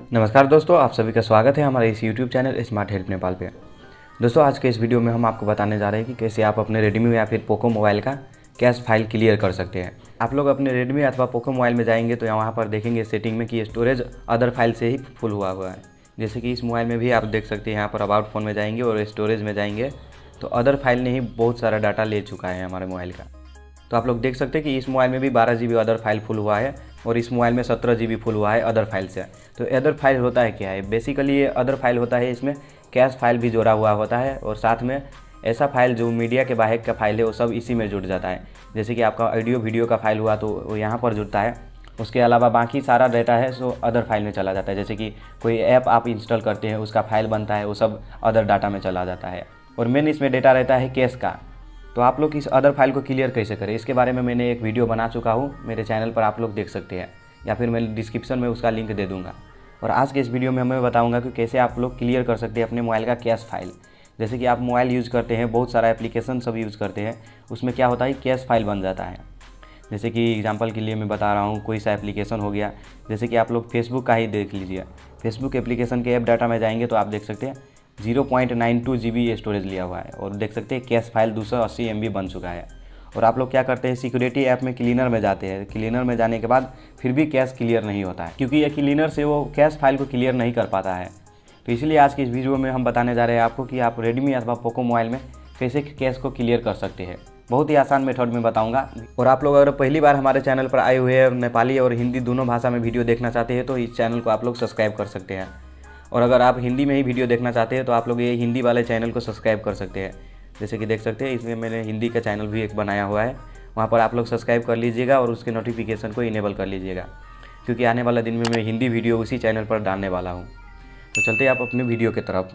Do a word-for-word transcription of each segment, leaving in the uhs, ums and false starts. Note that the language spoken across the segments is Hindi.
नमस्कार दोस्तों, आप सभी का स्वागत है हमारे इस YouTube channel smart help Nepal पे। दोस्तों, आज के इस वीडियो में हम आपको बताने जा रहे हैं कि कैसे आप अपने रेडमी या फिर पोको मोबाइल का कैश फाइल क्लियर कर सकते हैं। आप लोग अपने रेडमी अथवा पोको मोबाइल में जाएंगे तो वहाँ पर देखेंगे सेटिंग में कि स्टोरेज अदर फाइल से ही फुल हुआ हुआ है। जैसे कि इस मोबाइल में भी आप देख सकते हैं, यहाँ पर अबाउट फ़ोन में जाएंगे और स्टोरेज में जाएंगे तो अदर फाइल ने ही बहुत सारा डाटा ले चुका है हमारे मोबाइल का। तो आप लोग देख सकते हैं कि इस मोबाइल में भी बारह G B other file full हुआ है और इस मोबाइल में सत्रह जी बी फुल हुआ है अदर फाइल से। तो अदर फाइल होता है क्या है? बेसिकली ये अदर फाइल होता है, इसमें कैश फाइल भी जोड़ा हुआ होता है और साथ में ऐसा फाइल जो मीडिया के बाहर का फाइल है वो सब इसी में जुड़ जाता है। जैसे कि आपका ऑडियो वीडियो का फाइल हुआ तो वो यहाँ पर जुड़ता है। उसके अलावा बाकी सारा डाटा है सो अदर फाइल में चला जाता है। जैसे कि कोई ऐप आप इंस्टॉल करते हैं उसका फाइल बनता है, वो सब अदर डाटा में चला जाता है। और मेन इसमें डेटा रहता है कैश का। तो आप लोग इस अदर फाइल को क्लियर कैसे करें, इसके बारे में मैंने एक वीडियो बना चुका हूँ, मेरे चैनल पर आप लोग देख सकते हैं या फिर मैं डिस्क्रिप्शन में उसका लिंक दे दूँगा। और आज के इस वीडियो में मैं बताऊँगा कि कैसे आप लोग क्लियर कर सकते हैं अपने मोबाइल का कैश फाइल। जैसे कि आप मोबाइल यूज़ करते हैं, बहुत सारा एप्लीकेशन सब यूज़ करते हैं, उसमें क्या होता है कैश फाइल बन जाता है। जैसे कि एग्जांपल के लिए मैं बता रहा हूँ, कोई सा एप्लीकेशन हो गया, जैसे कि आप लोग फेसबुक का ही देख लीजिए। फेसबुक एप्लीकेशन के ऐप डाटा में जाएंगे तो आप देख सकते हैं zero point nine two G B storage लिया हुआ है और देख सकते हैं कैश फाइल दो सौ अस्सी एम बी बन चुका है। और आप लोग क्या करते हैं, सिक्योरिटी ऐप में क्लीनर में जाते हैं। क्लीनर में जाने के बाद फिर भी कैश क्लियर नहीं होता है, क्योंकि ये क्लीनर से वो कैश फाइल को क्लियर नहीं कर पाता है। तो इसलिए आज की इस वीडियो में हम बताने जा रहे हैं आपको कि आप रेडमी अथवा पोको मोबाइल में कैसे कैश को क्लियर कर सकते हैं। बहुत ही आसान मेथड में बताऊंगा। और आप लोग अगर पहली बार हमारे चैनल पर आए हुए हैं, नेपाली और हिंदी दोनों भाषा में वीडियो देखना चाहते हैं तो इस चैनल को आप लोग सब्सक्राइब कर सकते हैं। और अगर आप हिंदी में ही वीडियो देखना चाहते हैं तो आप लोग ये हिंदी वाले चैनल को सब्सक्राइब कर सकते हैं। जैसे कि देख सकते हैं इसमें मैंने हिंदी का चैनल भी एक बनाया हुआ है, वहाँ पर आप लोग सब्सक्राइब कर लीजिएगा और उसके नोटिफिकेशन को इनेबल कर लीजिएगा, क्योंकि आने वाला दिन में मैं हिंदी वीडियो उसी चैनल पर डालने वाला हूँ। तो चलते हैं आप अपने वीडियो की तरफ।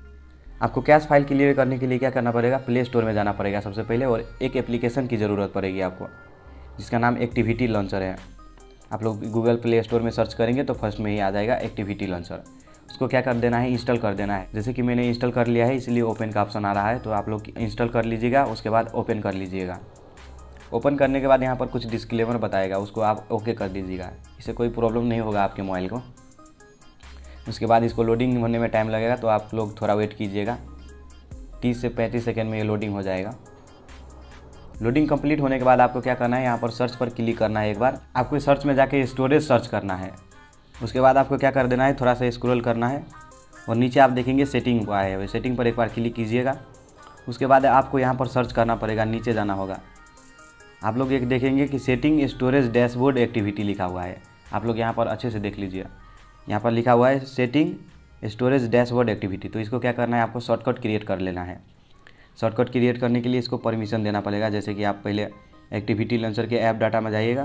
आपको कैश फाइल क्लियर करने के लिए क्या करना पड़ेगा, प्ले स्टोर में जाना पड़ेगा सबसे पहले और एक एप्लीकेशन की ज़रूरत पड़ेगी आपको, जिसका नाम एक्टिविटी लॉन्चर है। आप लोग गूगल प्ले स्टोर में सर्च करेंगे तो फर्स्ट में ही आ जाएगा एक्टिविटी लॉन्चर। उसको क्या कर देना है, इंस्टॉल कर देना है। जैसे कि मैंने इंस्टॉल कर लिया है इसलिए ओपन का ऑप्शन आ रहा है, तो आप लोग इंस्टॉल कर लीजिएगा, उसके बाद ओपन कर लीजिएगा। ओपन करने के बाद यहाँ पर कुछ डिस्क्लेमर बताएगा, उसको आप ओके कर दीजिएगा। इससे कोई प्रॉब्लम नहीं होगा आपके मोबाइल को। उसके बाद इसको लोडिंग होने में टाइम लगेगा, तो आप लोग थोड़ा वेट कीजिएगा। तीस से पैंतीस सेकेंड में ये लोडिंग हो जाएगा। लोडिंग कंप्लीट होने के बाद आपको क्या करना है, यहाँ पर सर्च पर क्लिक करना है। एक बार आपको सर्च में जाके स्टोरेज सर्च करना है। उसके बाद आपको क्या कर देना है, थोड़ा सा स्क्रॉल करना है और नीचे आप देखेंगे सेटिंग आया है, सेटिंग पर एक बार क्लिक कीजिएगा। उसके बाद आपको यहाँ पर सर्च करना पड़ेगा, नीचे जाना होगा। आप लोग एक देखेंगे कि सेटिंग स्टोरेज डैशबोर्ड एक्टिविटी लिखा हुआ है। आप लोग यहाँ पर अच्छे से देख लीजिए, यहाँ पर लिखा हुआ है सेटिंग स्टोरेज डैशबोर्ड एक्टिविटी। तो इसको क्या करना है, आपको शॉर्टकट क्रिएट कर लेना है। शॉर्टकट क्रिएट करने के लिए इसको परमिशन देना पड़ेगा। जैसे कि आप पहले एक्टिविटी लॉन्चर के ऐप डाटा में जाइएगा।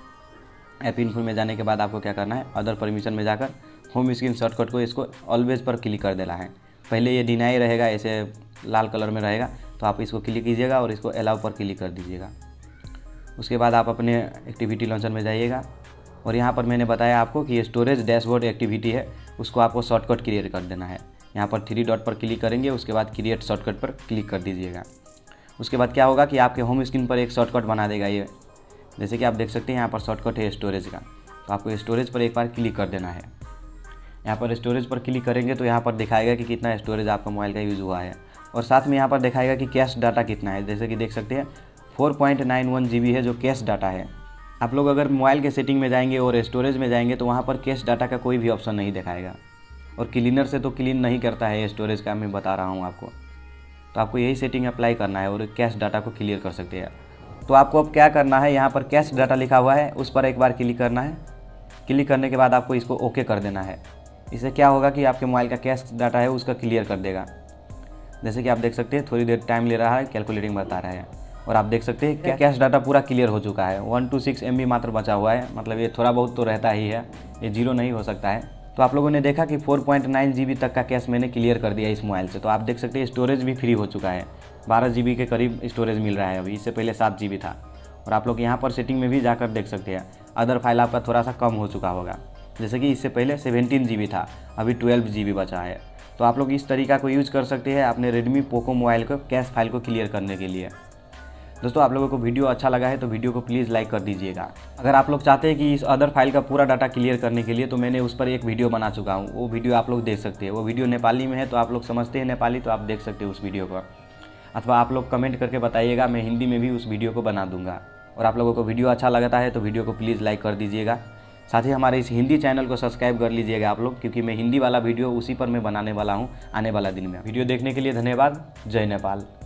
ऐप इन्फो में जाने के बाद आपको क्या करना है, अदर परमिशन में जाकर होम स्क्रीन शॉर्टकट को इसको ऑलवेज पर क्लिक कर देना है। पहले ये डिनाई रहेगा, ऐसे लाल कलर में रहेगा, तो आप इसको क्लिक कीजिएगा और इसको अलाउ पर क्लिक कर दीजिएगा। उसके बाद आप अपने एक्टिविटी लॉन्चर में जाइएगा और यहाँ पर मैंने बताया आपको कि ये स्टोरेज डैशबोर्ड एक्टिविटी है, उसको आपको शॉर्टकट क्रिएट कर देना है। यहाँ पर थ्री डॉट पर क्लिक करेंगे, उसके बाद क्रिएट शॉर्टकट पर क्लिक कर दीजिएगा। उसके बाद क्या होगा कि आपके होम स्क्रीन पर एक शॉर्टकट बना देगा ये। जैसे कि आप देख सकते हैं यहाँ पर शॉर्टकट है स्टोरेज का, तो आपको स्टोरेज पर एक बार क्लिक कर देना है। यहाँ पर स्टोरेज पर क्लिक करेंगे तो यहाँ पर दिखाएगा कि कितना स्टोरेज आपका मोबाइल का यूज़ हुआ है और साथ में यहाँ पर दिखाएगा कि कैश डाटा कितना है। जैसे कि देख सकते हैं four point nine one G B है जो कैश डाटा है। आप लोग अगर मोबाइल के सेटिंग में जाएंगे और स्टोरेज में जाएंगे तो वहाँ पर कैश डाटा का कोई भी ऑप्शन नहीं दिखाएगा। और क्लीनर से तो क्लीन नहीं करता है स्टोरेज का, मैं बता रहा हूँ आपको। तो आपको यही सेटिंग अप्लाई करना है और कैश डाटा को क्लियर कर सकते हैं। तो आपको अब क्या करना है, यहाँ पर कैश डाटा लिखा हुआ है, उस पर एक बार क्लिक करना है। क्लिक करने के बाद आपको इसको ओके कर देना है। इससे क्या होगा कि आपके मोबाइल का कैश डाटा है उसका क्लियर कर देगा। जैसे कि आप देख सकते हैं थोड़ी देर टाइम ले रहा है, कैलकुलेटिंग बता रहा है और आप देख सकते हैं कैश डाटा पूरा क्लियर हो चुका है। One two six M B मात्र बचा हुआ है, मतलब ये थोड़ा बहुत तो रहता ही है, ये जीरो नहीं हो सकता है। तो आप लोगों ने देखा कि four point nine G B तक का कैश मैंने क्लियर कर दिया इस मोबाइल से। तो आप देख सकते हैं स्टोरेज भी फ्री हो चुका है, बारह जी बी के करीब स्टोरेज मिल रहा है अभी, इससे पहले सात जी बी था। और आप लोग यहाँ पर सेटिंग में भी जाकर देख सकते हैं अदर फाइल आपका थोड़ा सा कम हो चुका होगा। जैसे कि इससे पहले सेवनटीन जी बी था, अभी ट्वेल्व जी बी बचा है। तो आप लोग इस तरीका को यूज़ कर सकते हैं अपने रेडमी पोको मोबाइल को कैश फाइल को क्लियर करने के लिए। दोस्तों आप लोगों को वीडियो अच्छा लगा है तो वीडियो को प्लीज़ लाइक कर दीजिएगा। अगर आप लोग चाहते हैं कि इस अदर फाइल का पूरा डाटा क्लियर करने के लिए तो मैंने उस पर एक वीडियो बना चुका हूँ, वो वीडियो आप लोग देख सकते हैं। वो वीडियो नेपाली में है तो आप लोग समझते हैं नेपाली तो आप देख सकते हैं उस वीडियो को, अथवा आप लोग कमेंट करके बताइएगा, मैं हिंदी में भी उस वीडियो को बना दूंगा। और आप लोगों को वीडियो अच्छा लगता है तो वीडियो को प्लीज़ लाइक कर दीजिएगा। साथ ही हमारे इस हिंदी चैनल को सब्सक्राइब कर लीजिएगा आप लोग, क्योंकि मैं हिंदी वाला वीडियो उसी पर मैं बनाने वाला हूँ आने वाला दिन में। वीडियो देखने के लिए धन्यवाद। जय नेपाल।